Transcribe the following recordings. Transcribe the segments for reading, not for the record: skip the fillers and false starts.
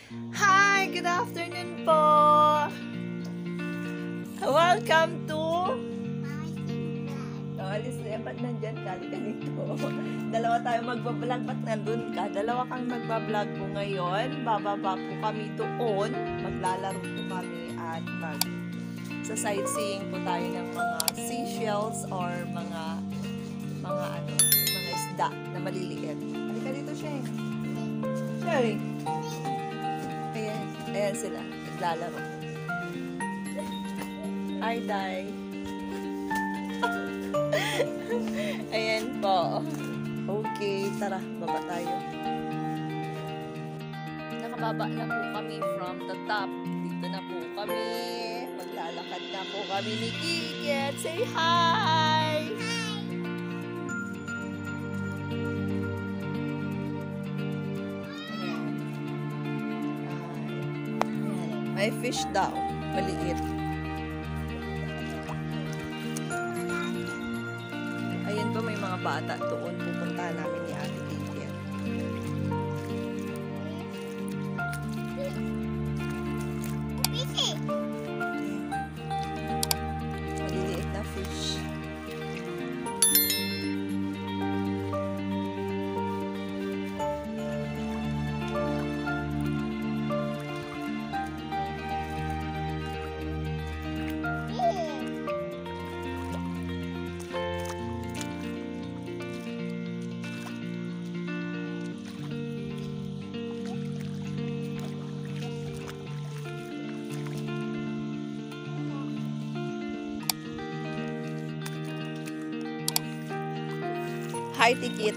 Hi! Good afternoon po! Welcome to... Alis na yan, ba't nandyan ka? Halika dito. Dalawa tayo magbablog, ba't nandun ka? Dalawa kang magbablog po ngayon. Bababa po kami doon. Maglalaro po kami at sa sightseeing po tayo ng mga seashells or mga isda na maliliit. Halika dito, Shay. Shay. Ayan sila. Naglalaro. Hi, Day. Ayan po. Okay, tara, baba tayo. Nakababa na po kami from the top. Dito na po kami. Maglalakad na po kami ni KIKIT. Say hi! May fish daw. Maliit. Ayan po, may mga bata doon. Pupunta namin ni Ate Kikit. Maliliit na fish. Hi, Tikit.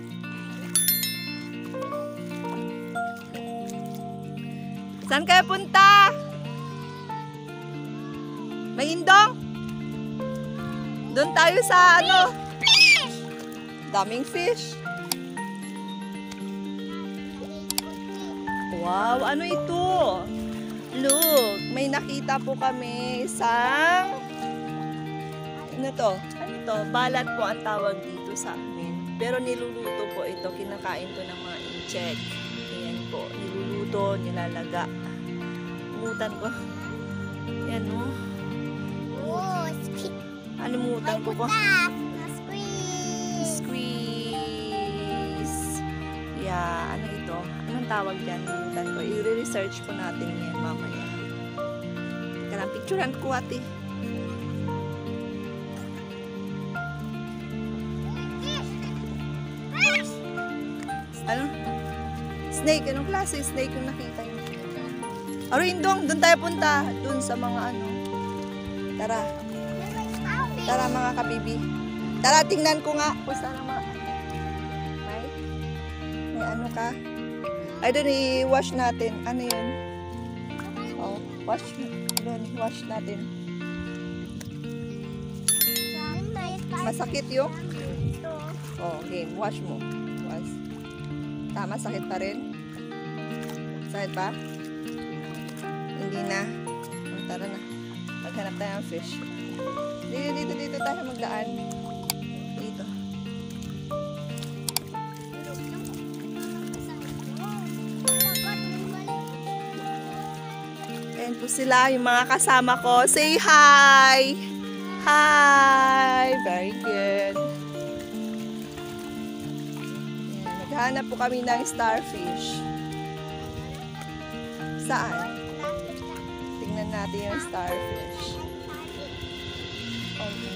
Saan kayo punta? May indong? Doon tayo sa ano? Fish! Daming fish. Wow, ano ito? Look, may nakita po kami isang ano to? Ano to? Balat po ang tawag dito sa amin. Pero niluluto po ito, kinakain to ng mga insect. Ayan po, niluluto, nilalaga. Umutan ko. Ayan o. Oh, Alimutan ko ko. Squeeze. Squeeze. Yeah, ano ito? Anong tawag dyan? Alimutan ko. I-research po natin yan mamaya. Teka lang, picturean ko ate. Ano? Snake. Anong klase snake yung nakita nyo? Arindong, doon tayo punta. Doon sa mga ano. Tara. Tara mga kabibi. Tara, tingnan ko nga. Pusta na mga. May ano ka? Ay, doon i-wash natin. Ano yun? Oh, wash. Doon, wash natin. Masakit yung? Oh, game. Wash mo. Wash. Tama, sakit pa rin? Sakit pa? Hindi na. Tara na. Maghanap tayo ng fish. Dito tayo magdaan. Dito. Ayan po sila, yung mga kasama ko. Say hi! Hi! Very good. Hanap po kami ng starfish. Saan? Tingnan natin yung starfish. Okay.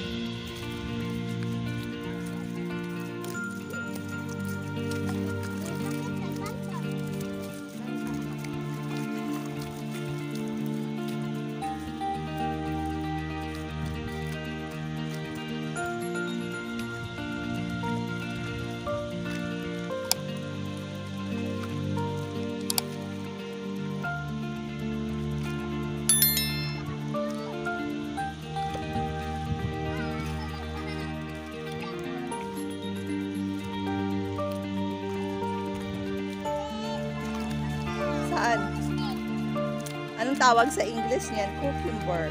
Saan? Anong tawag sa English niyan? Cucumber.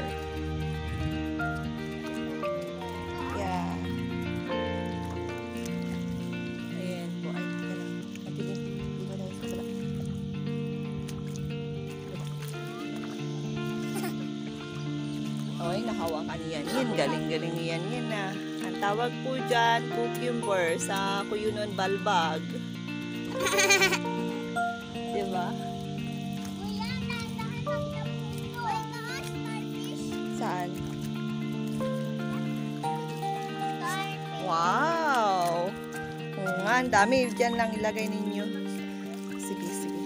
Yeah. Ayan po. Ay, teka lang. Mabilis. Hindi mo na sa sala. Ay, nahawakan niyan. Galing-galing niyan na. Ang tawag po dyan, cucumber sa kuyunon balbag. Diba? Saan? Wow! Oo nga, ang dami. Diyan lang ilagay ninyo. Sige, sige.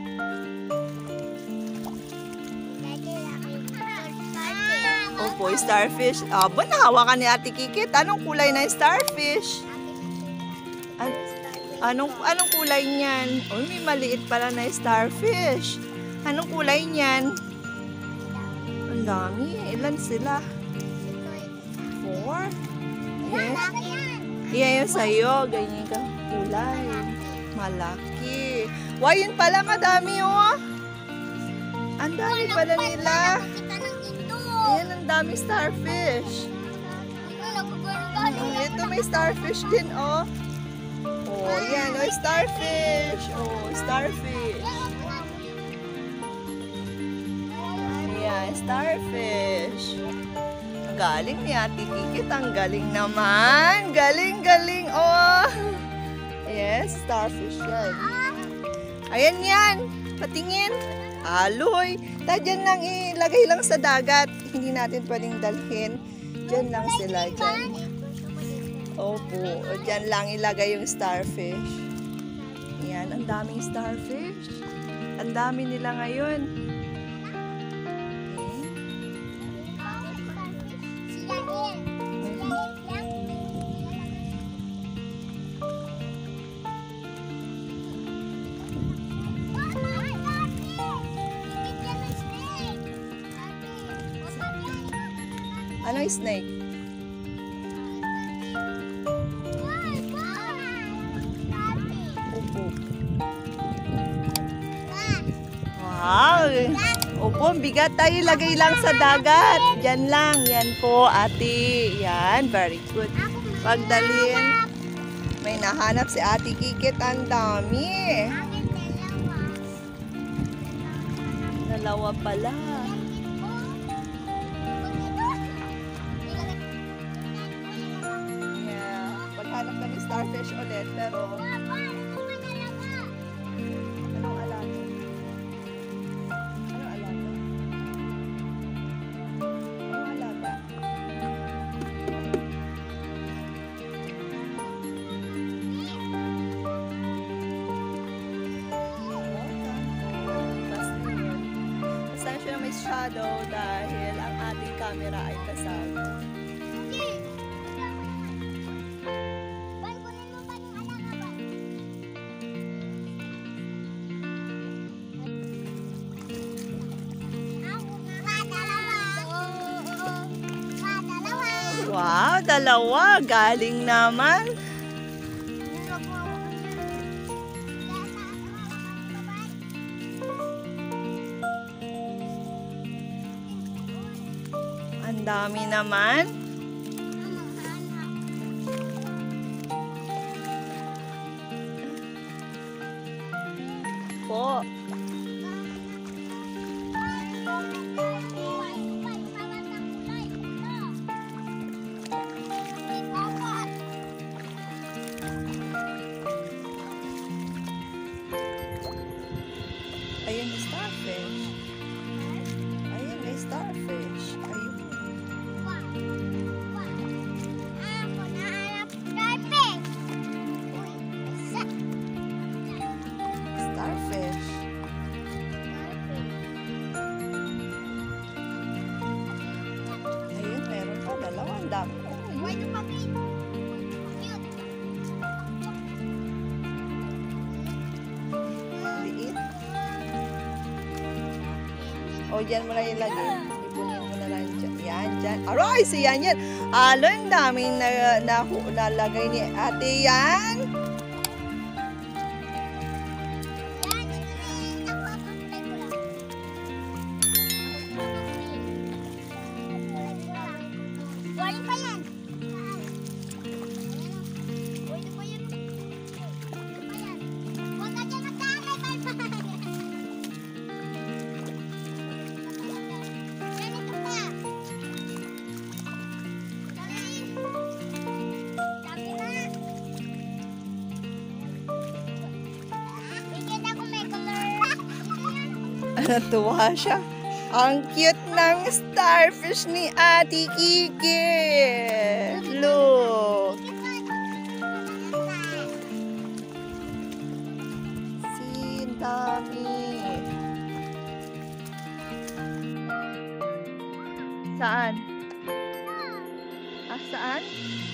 Opo, starfish. Aba, nahawakan ni Ate Kikit. Anong kulay na starfish? Anong kulay niyan? Uy, may maliit pala na starfish. Anong kulay niyan? Ang dami. Ilan sila? 4? Yes. Yan yung sa'yo. Ganyan ka kulay. Malaki. Wow, yun pala madami oh. Ang dami pala nila. Ayan, ang dami starfish. Ito may starfish din oh. Oh, yan. Oh, starfish. Oh, starfish. Ayan, starfish. Galing ni Ate Kikit. Ang galing naman. Galing, galing. Oh. Yes, starfish yan. Ayan yan. Patingin. Aloy. Dyan lang ilagay lang sa dagat. Hindi natin pwedeng dalhin. Diyan lang sila. Diyan. Opo. Diyan lang ilagay yung starfish. Ayan. Ang daming starfish. Ang dami nila ngayon. Anong snake? Opo. Wow! Opo, bigat tayo. Lagay lang sa dagat. Yan lang. Yan po, ate. Yan, very good. Pagdalhin. May nahanap si Ate Kikit. Ang dami. Dalawa pala. Hanap kami starfish ulit, pero anong alaga? Anong alaga? Anong alaga? Pasensya na may shadow dahil ang ating camera ay kasag. Wow, dalawa. Galing naman. Ang dami naman. Po. Ayun, starfish. Ayun, may starfish. Ayun. Starfish. Ayun, meron pa. Dalawang dami. Liit. O, dyan mo na ilagay. Ipunin mo na lang dyan. Yan, dyan. Aray, siyan yan. Alo, ang daming nalagay ni ate yan. Natuwa siya. Ang cute ng starfish ni Ate KIKIT. Look. See, ang dami. Saan? Ah, saan?